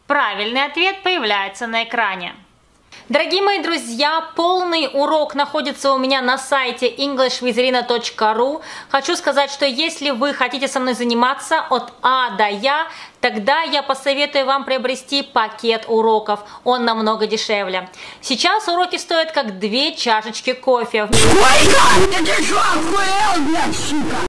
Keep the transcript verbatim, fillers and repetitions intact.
Правильный ответ появляется на экране. Дорогие мои друзья, полный урок находится у меня на сайте инглиш виз ирина точка ру. Хочу сказать, что если вы хотите со мной заниматься от А до Я, тогда я посоветую вам приобрести пакет уроков. Он намного дешевле. Сейчас уроки стоят как две чашечки кофе.